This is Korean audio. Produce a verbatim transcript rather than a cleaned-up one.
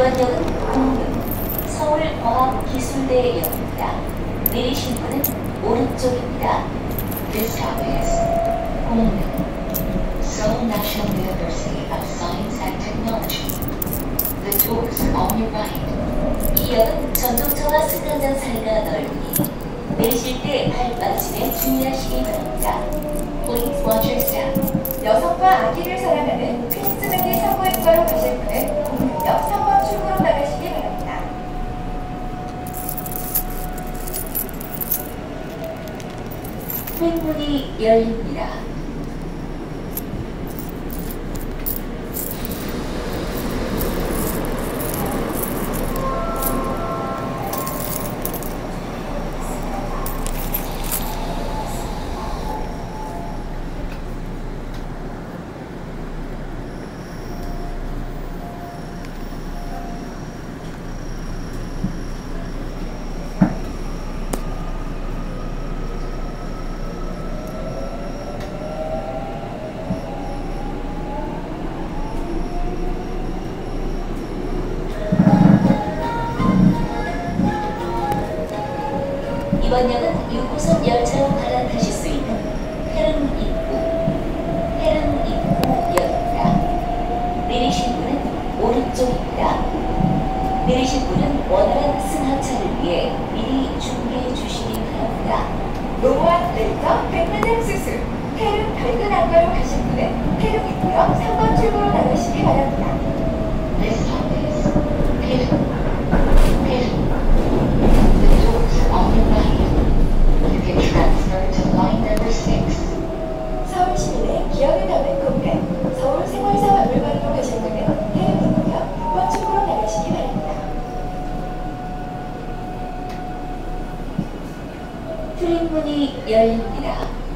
이번 역은 공릉 서울과학기술대역입니다. 내리실 분은 오른쪽입니다. This stop is 공릉 Seoul National University of Science and Technology. The doors are on your right. 이 역은 전동차와 승강장 사이가 넓으니 내리실 때 발받침에 주의하시기 바랍니다. Please watch your step. 여성과 아기를 사랑하는 퀸스백의 산부인과로 가실 분은 공릉역 삼 번 출구로 나가시기 바랍니다. 횡문이 열립니다. 이번 역은 육 호선 열차로 갈아타실 수 있는 해릉 입구, 해릉 입구역입니다. 내리실 분은 오른쪽입니다. 내리실 분은 원활한 승하차를 위해 미리 준비해 주시기 바랍니다. 노후한 렌터 백내장 수술, 해릉 밝은 안과로 가실 분은 해릉 입구역 삼 번 출구로 나가시기 바랍니다. This stop is Pilgrim. Pilgrim. The doors are on your right. You can transfer to line number six. 서울 시민의 기억을 담은 공간, 서울 생활사박물관으로 가실 분은 해릉 입구역 육 번 출구로 나가시기 바랍니다. 출입문이 열립니다.